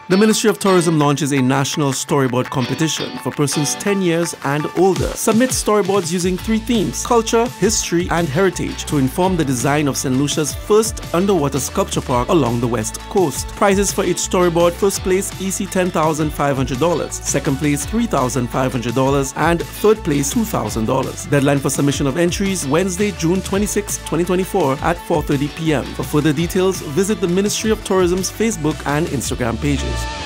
The Ministry of Tourism launches a national storyboard competition for persons 10 years and older. Submit storyboards using 3 themes: culture, history, and heritage to inform the design of St. Lucia's first underwater sculpture park along the west coast. Prizes for each storyboard: first place EC $10,500, second place $3,500, and third place $2,000. Deadline for submission of entries Wednesday, June 26, 2024 at 4:30 p.m. For further details, visit the Ministry of Tourism's Facebook and Instagram pages.